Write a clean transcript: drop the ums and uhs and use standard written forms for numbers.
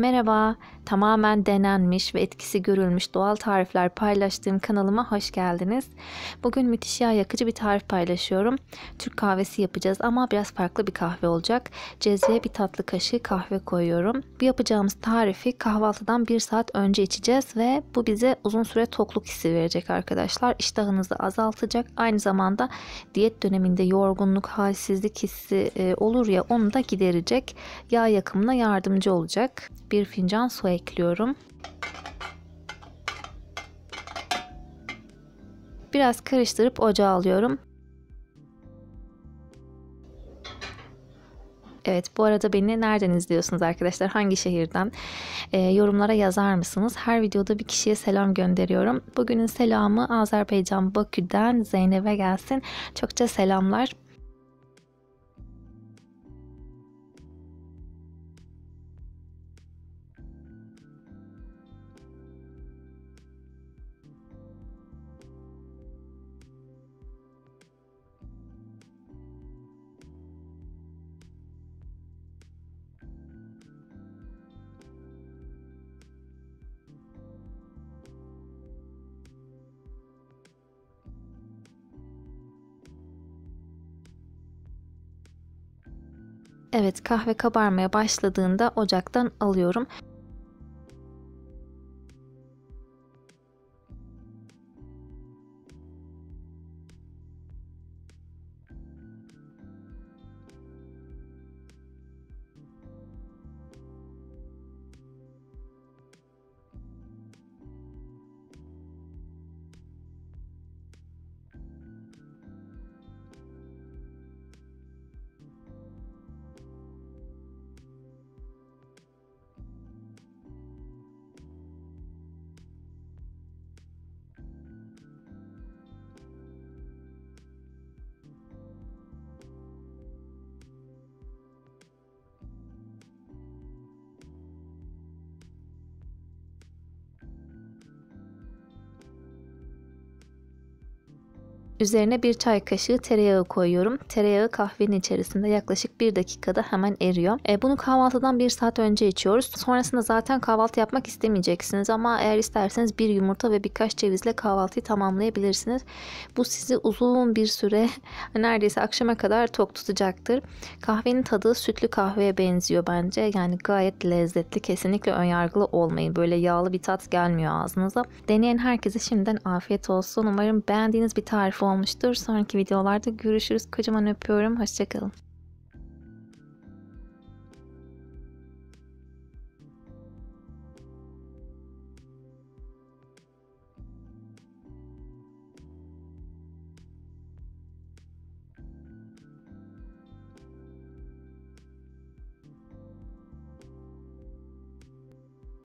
Merhaba, tamamen denenmiş ve etkisi görülmüş doğal tarifler paylaştığım kanalıma hoş geldiniz. Bugün müthiş yağ yakıcı bir tarif paylaşıyorum. Türk kahvesi yapacağız ama biraz farklı bir kahve olacak. Cezveye bir tatlı kaşığı kahve koyuyorum. Bu yapacağımız tarifi kahvaltıdan 1 saat önce içeceğiz ve bu bize uzun süre tokluk hissi verecek arkadaşlar. İştahınızı azaltacak. Aynı zamanda diyet döneminde yorgunluk, halsizlik hissi olur ya, onu da giderecek. Yağ yakımına yardımcı olacak. 1 fincan su ekliyorum. Biraz karıştırıp ocağa alıyorum. Evet, bu arada beni nereden izliyorsunuz arkadaşlar? Hangi şehirden? Yorumlara yazar mısınız? Her videoda bir kişiye selam gönderiyorum. Bugünün selamı Azerbaycan Bakü'den Zeynep'e gelsin. Çokça selamlar. Evet, kahve kabarmaya başladığında ocaktan alıyorum. Üzerine 1 çay kaşığı tereyağı koyuyorum. Tereyağı kahvenin içerisinde yaklaşık 1 dakikada hemen eriyor. Bunu kahvaltıdan 1 saat önce içiyoruz. Sonrasında zaten kahvaltı yapmak istemeyeceksiniz ama eğer isterseniz 1 yumurta ve birkaç cevizle kahvaltıyı tamamlayabilirsiniz. Bu sizi uzun bir süre, neredeyse akşama kadar tok tutacaktır. Kahvenin tadı sütlü kahveye benziyor bence. Yani gayet lezzetli. Kesinlikle önyargılı olmayın. Böyle yağlı bir tat gelmiyor ağzınıza. Deneyen herkese şimdiden afiyet olsun. Umarım beğendiğiniz bir tarif olmuştur. Sonraki videolarda görüşürüz. Kocaman öpüyorum. Hoşça kalın.